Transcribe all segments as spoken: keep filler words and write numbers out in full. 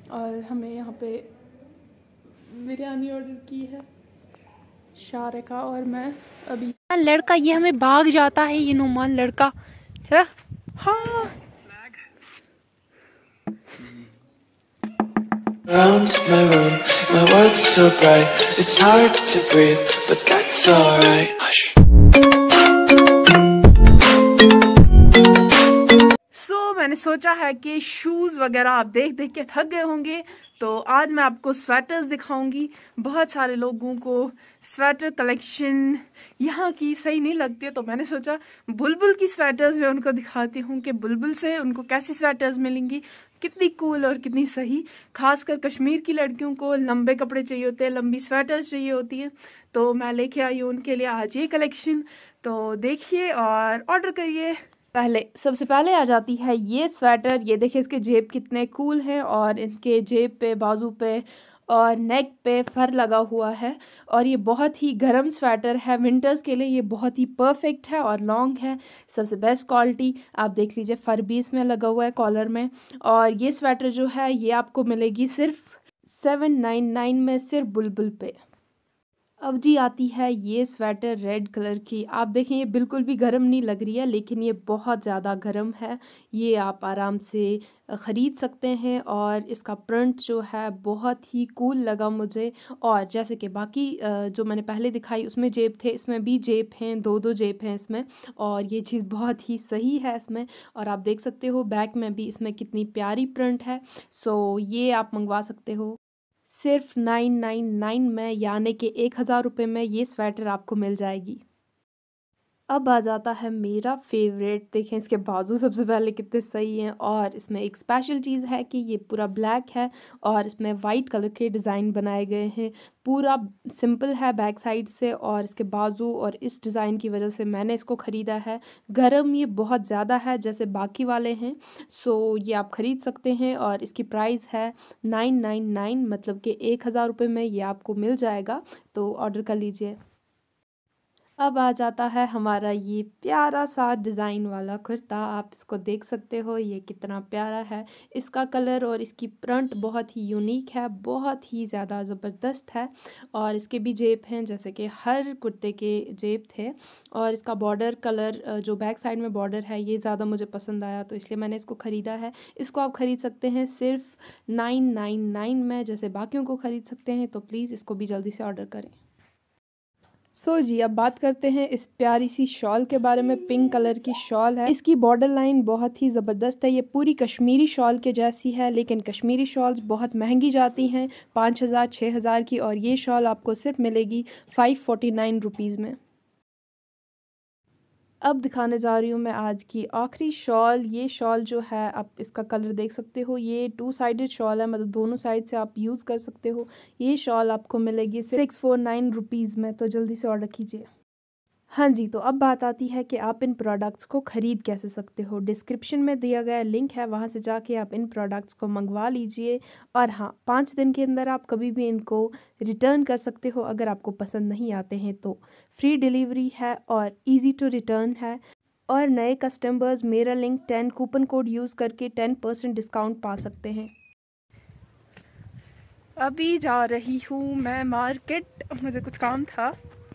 और हमें यहाँ पे बिरयानी ऑर्डर की है शारिका और मैं। अभी लड़का ये हमें भाग जाता है, ये नुमान लड़का। हाँ Around my room, my world's so bright, it's hard to breathe, but that's alright. Hush. So, मैंने सोचा है कि शूज़ वगैरह आप देख देख के थक गए होंगे, तो आज मैं आपको स्वेटर्स दिखाऊंगी। बहुत सारे लोगों को स्वेटर कलेक्शन यहाँ की सही नहीं लगती है, तो मैंने सोचा बुलबुल की स्वेटर्स मैं उनको दिखाती हूँ कि बुलबुल से उनको कैसी स्वेटर्स मिलेंगी, कितनी कूल और कितनी सही। खासकर कश्मीर की लड़कियों को लंबे कपड़े चाहिए होते हैं, लंबी स्वेटर्स चाहिए होती है, तो मैं लेके आई हूँ उनके लिए आज ये कलेक्शन। तो देखिए और ऑर्डर करिए। पहले सबसे पहले आ जाती है ये स्वेटर। ये देखिए इसके जेब कितने कूल हैं और इनके जेब पे, बाजू पे और नेक पे फर लगा हुआ है। और ये बहुत ही गर्म स्वेटर है, विंटर्स के लिए ये बहुत ही परफेक्ट है और लॉन्ग है, सबसे बेस्ट क्वालिटी। आप देख लीजिए फर भी इसमें लगा हुआ है कॉलर में। और ये स्वेटर जो है ये आपको मिलेगी सिर्फ सेवन नाइन नाइन में, सिर्फ बुलबुल पे। अब जी आती है ये स्वेटर रेड कलर की। आप देखें ये बिल्कुल भी गर्म नहीं लग रही है, लेकिन ये बहुत ज़्यादा गर्म है। ये आप आराम से ख़रीद सकते हैं और इसका प्रिंट जो है बहुत ही कूल लगा मुझे। और जैसे कि बाकी जो मैंने पहले दिखाई उसमें जेब थे, इसमें भी जेब हैं, दो दो जेब हैं इसमें। और ये चीज़ बहुत ही सही है इसमें। और आप देख सकते हो बैक में भी इसमें कितनी प्यारी प्रिंट है। सो ये आप मंगवा सकते हो सिर्फ नाइन नाइन नाइन में, यानी कि एक हज़ार रुपये में ये स्वेटर आपको मिल जाएगी। अब आ जाता है मेरा फेवरेट। देखें इसके बाजू सबसे पहले कितने सही हैं। और इसमें एक स्पेशल चीज़ है कि ये पूरा ब्लैक है और इसमें वाइट कलर के डिज़ाइन बनाए गए हैं। पूरा सिंपल है बैक साइड से, और इसके बाजू और इस डिज़ाइन की वजह से मैंने इसको ख़रीदा है। गरम ये बहुत ज़्यादा है जैसे बाकी वाले हैं, सो ये आप ख़रीद सकते हैं। और इसकी प्राइस है नाइन नाइन नाइन, मतलब कि एक हज़ार रुपये में ये आपको मिल जाएगा, तो ऑर्डर कर लीजिए। अब आ जाता है हमारा ये प्यारा सा डिज़ाइन वाला कुर्ता। आप इसको देख सकते हो ये कितना प्यारा है। इसका कलर और इसकी प्रिंट बहुत ही यूनिक है, बहुत ही ज़्यादा ज़बरदस्त है। और इसके भी जेब हैं जैसे कि हर कुर्ते के जेब थे। और इसका बॉर्डर कलर जो बैक साइड में बॉर्डर है ये ज़्यादा मुझे पसंद आया, तो इसलिए मैंने इसको ख़रीदा है। इसको आप ख़रीद सकते हैं सिर्फ नाइन नाइन नाइन में, जैसे बाकियों को ख़रीद सकते हैं। तो प्लीज़ इसको भी जल्दी से ऑर्डर करें। सो so जी अब बात करते हैं इस प्यारी सी शॉल के बारे में। पिंक कलर की शॉल है, इसकी बॉर्डर लाइन बहुत ही ज़बरदस्त है। ये पूरी कश्मीरी शॉल के जैसी है, लेकिन कश्मीरी शॉल्स बहुत महंगी जाती हैं, पाँच हज़ार छः हज़ार की। और ये शॉल आपको सिर्फ मिलेगी फाइव फोर्टी नाइन रुपीज़ में। अब दिखाने जा रही हूँ मैं आज की आखिरी शॉल। ये शॉल जो है आप इसका कलर देख सकते हो, ये टू साइडेड शॉल है, मतलब दोनों साइड से आप यूज़ कर सकते हो। ये शॉल आपको मिलेगी सिक्स फोर नाइन रुपीज़ में, तो जल्दी से ऑर्डर कीजिए। हाँ जी, तो अब बात आती है कि आप इन प्रोडक्ट्स को ख़रीद कैसे सकते हो। डिस्क्रिप्शन में दिया गया लिंक है, वहाँ से जाके आप इन प्रोडक्ट्स को मंगवा लीजिए। और हाँ, पाँच दिन के अंदर आप कभी भी इनको रिटर्न कर सकते हो। अगर आपको पसंद नहीं आते हैं तो फ्री डिलीवरी है और इजी टू रिटर्न है। और नए कस्टमर्स मेरा link ten coupon code use करके टेन परसेंट डिस्काउंट पा सकते हैं। अभी जा रही हूँ मैं मार्केट, मुझे कुछ काम था,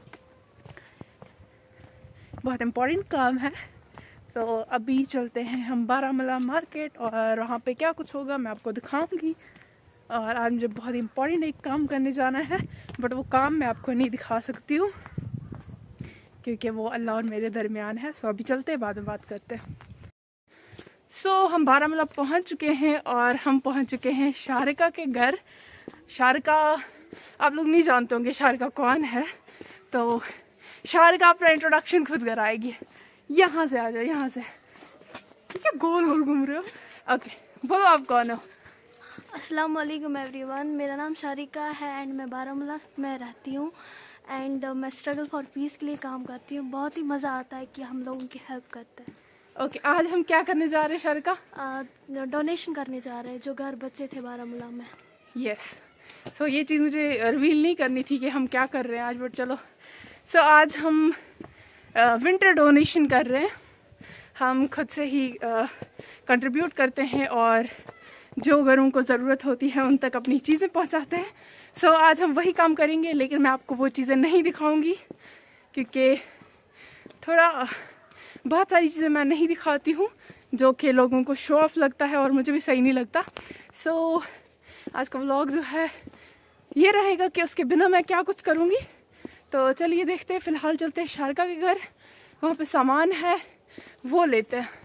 बहुत इम्पोर्टेंट काम है। तो अभी चलते हैं हम बारामूला मार्केट, और वहाँ पे क्या कुछ होगा मैं आपको दिखाऊंगी। और आज मुझे बहुत इम्पोर्टेंट एक काम करने जाना है, बट वो काम मैं आपको नहीं दिखा सकती हूँ क्योंकि वो अल्लाह और मेरे दरमियान है। सो अभी चलते हैं, बाद में बात करते हैं। सो so, हम बारामूला पहुँच चुके हैं और हम पहुँच चुके हैं शारिका के घर। शारिका आप लोग नहीं जानते होंगे शारिका कौन है, तो शारिका अपना इंट्रोडक्शन खुद कराएगी। यहाँ से आ जाओ, यहाँ से। क्या गोल गोल घूम रहे हो? ओके, बोलो आप कौन हो? अस्सलाम वालेकुम एवरीवन, मेरा नाम शारिका है एंड मैं बारामूला में रहती हूँ। एंड uh, मैं स्ट्रगल फॉर पीस के लिए काम करती हूँ। बहुत ही मज़ा आता है कि हम लोगों की हेल्प करते हैं। ओके okay, आज हम क्या करने जा रहे हैं शारिका? डोनेशन uh, करने जा रहे हैं जो घर बच्चे थे बारामूला में। Yes yes. सो so, ये चीज़ मुझे रिवील नहीं करनी थी कि हम क्या कर रहे हैं आज, बट चलो। सो so, आज हम विंटर uh, डोनेशन कर रहे हैं। हम खुद से ही कंट्रीब्यूट uh, करते हैं और जो घरों को ज़रूरत होती है उन तक अपनी चीज़ें पहुंचाते हैं। सो so, आज हम वही काम करेंगे, लेकिन मैं आपको वो चीज़ें नहीं दिखाऊंगी क्योंकि थोड़ा बहुत सारी चीज़ें मैं नहीं दिखाती हूँ जो कि लोगों को शो ऑफ लगता है और मुझे भी सही नहीं लगता। सो so, आज का व्लॉग जो है ये रहेगा कि उसके बिना मैं क्या कुछ करूँगी। तो चलिए देखते हैं। फ़िलहाल चलते हैं शारिका के घर, वहाँ पे सामान है वो लेते हैं।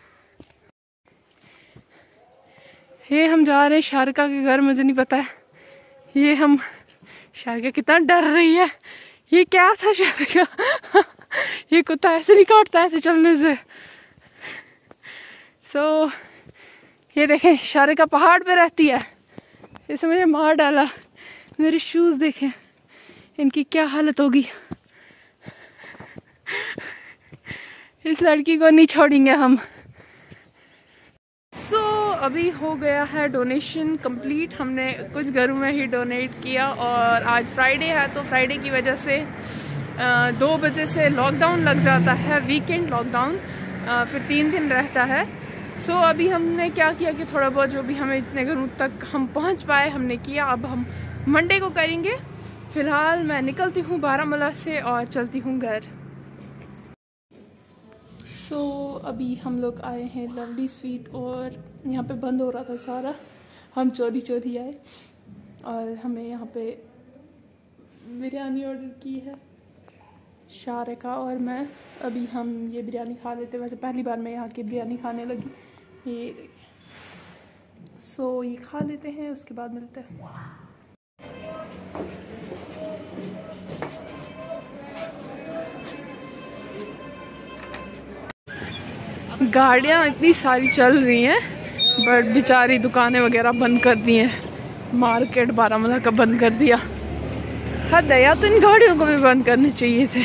ये हम जा रहे हैं शारिका के घर, मुझे नहीं पता है ये हम शारिका कितना डर रही है। ये क्या था शारिका ये कुत्ता ऐसे नहीं काटता ऐसे चलने से। सो so, ये देखें शारिका पहाड़ पे रहती है, इसे मुझे मार डाला। मेरे शूज़ देखें इनकी क्या हालत होगी। इस लड़की को नहीं छोड़ेंगे हम। सो so, अभी हो गया है डोनेशन कंप्लीट। हमने कुछ घरों में ही डोनेट किया और आज फ्राइडे है तो फ्राइडे की वजह से आ, दो बजे से लॉकडाउन लग जाता है, वीकेंड लॉकडाउन, फिर तीन दिन रहता है। सो so, अभी हमने क्या किया कि थोड़ा बहुत जो भी हमें जितने घरों तक हम पहुंच पाए हमने किया। अब हम मंडे को करेंगे। फ़िलहाल मैं निकलती हूँ बारामूला से और चलती हूँ घर। सो so, अभी हम लोग आए हैं लवली स्वीट और यहाँ पे बंद हो रहा था सारा, हम चोरी चोरी आए और हमें यहाँ पे बिरयानी ऑर्डर की है शारिका और मैं। अभी हम ये बिरयानी खा लेते, वैसे पहली बार मैं यहाँ की बिरयानी खाने लगी। ये सो so, ये खा लेते हैं, उसके बाद मिलते हैं। गाड़ियाँ इतनी सारी चल रही हैं बट बेचारी दुकानें वगैरह बंद कर दी हैं। मार्केट बारामूला का बंद कर दिया। हद है, या तो इन गाड़ियों को भी बंद करने चाहिए थे।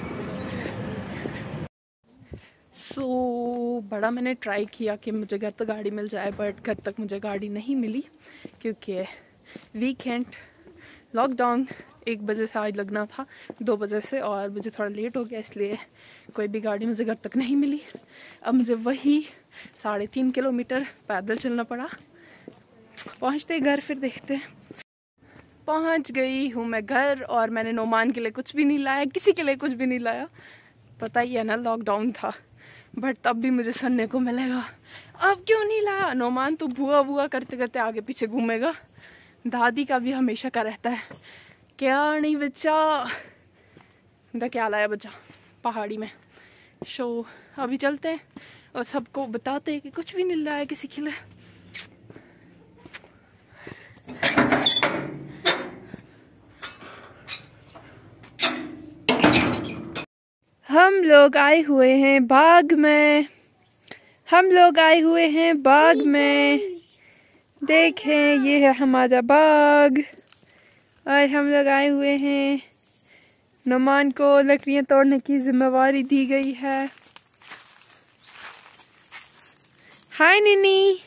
सो so, बड़ा मैंने ट्राई किया कि मुझे घर तक गाड़ी मिल जाए बट घर तक मुझे गाड़ी नहीं मिली क्योंकि वीकेंड लॉकडाउन एक बजे से आज लगना था दो बजे से और मुझे थोड़ा लेट हो गया, इसलिए कोई भी गाड़ी मुझे घर तक नहीं मिली। अब मुझे वही साढ़े तीन किलोमीटर पैदल चलना पड़ा। पहुंचते घर फिर देखते हैं। पहुंच गई हूँ मैं घर और मैंने नोमान के लिए कुछ भी नहीं लाया, किसी के लिए कुछ भी नहीं लाया। पता ही है ना लॉकडाउन था बट तब भी मुझे सुनने को मिलेगा अब क्यों नहीं लाया। नोमान तो बुआ बुआ करते करते आगे पीछे घूमेगा। दादी का भी हमेशा का रहता है क्या नहीं बच्चा बेटा क्या लाया बच्चा पहाड़ी में। शो अभी चलते हैं और सबको बताते हैं कि कुछ भी नहीं लाया किसी के लिए। हम लोग आए हुए हैं बाग में, हम लोग आए हुए हैं बाग में। देखें ये है हमारा बाग और हम लोग आए हुए हैं। नोमान को लकड़ियाँ तोड़ने की जिम्मेवारी दी गई है। हाय नीनी।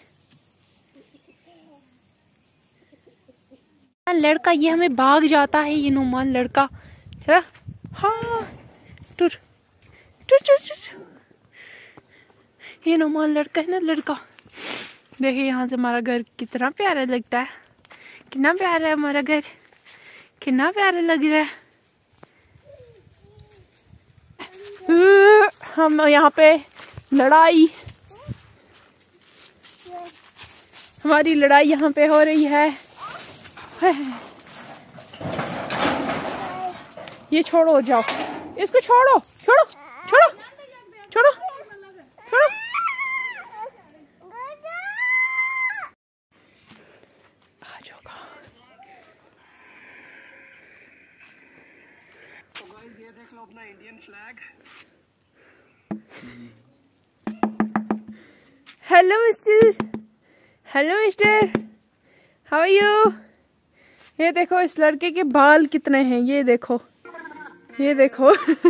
लड़का ये हमें भाग जाता है, ये नोमान लड़का। चला हाँ टुर टुर टुर टुर। ये नोमान लड़का है ना लड़का। देखिए यहाँ से हमारा घर कितना प्यारा लगता है, कितना प्यारा है हमारा घर, कितना प्यारा लग रहा है। हम यहाँ पे लड़ाई, हमारी लड़ाई यहाँ पे हो रही है। ये छोड़ो जाओ, इसको छोड़ो छोड़ो छोड़ो छोड़ो छोड़ो। आ जाओ। तो गाइस ये देख लो अपना Indian flag. Hello mister, hello mister, how are you. ये देखो इस लड़के के बाल कितने हैं, ये देखो ये देखो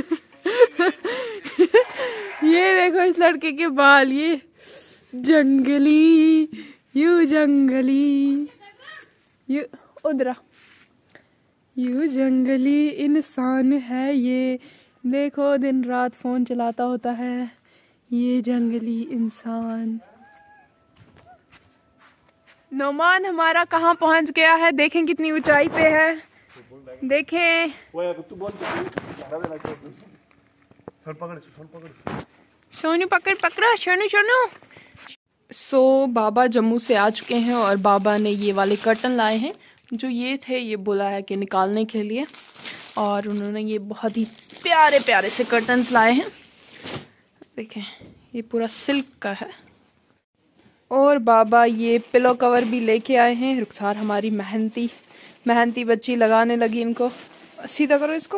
ये देखो इस लड़के के बाल, ये जंगली, यू जंगली, यू उधरा, यू जंगली इंसान है ये। देखो दिन रात फोन चलाता होता है ये जंगली इंसान। नोमान हमारा कहाँ पहुँच गया है, देखें कितनी ऊंचाई पे है, देखें। सोनू पकड़ पकड़ो, सोनू सोनू। सो so, बाबा जम्मू से आ चुके हैं और बाबा ने ये वाले कर्टन लाए हैं, जो ये थे ये बोला है कि निकालने के लिए, और उन्होंने ये बहुत ही प्यारे प्यारे से कर्टन्स लाए हैं। देखें ये पूरा सिल्क का है। और बाबा ये पिलो कवर भी लेके आए हैं। रुखसार हमारी मेहनती मेहनती बच्ची लगाने लगी इनको। सीधा करो इसको,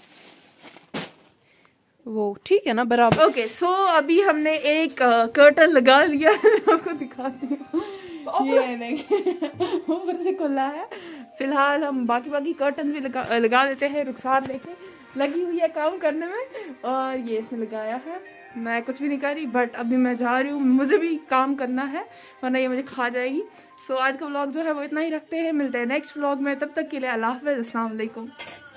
वो ठीक है ना बराबर। ओके सो अभी हमने एक कर्टन लगा लिया है, आपको दिखाती हूँ। ये नहीं ऊपर से खुला है। फिलहाल हम बाकी बाकी कर्टन भी लगा लगा देते हैं। रुखसार लेके लगी हुई है काम करने में, और ये इसने लगाया है। मैं कुछ भी नहीं कर रही, बट अभी मैं जा रही हूँ, मुझे भी काम करना है वरना ये मुझे खा जाएगी। सो so, आज का व्लॉग जो है वो इतना ही रखते हैं। मिलते हैं नेक्स्ट व्लॉग में, तब तक के लिए अल्लाह हाफ़िज़, अस्सलाम वालेकुम।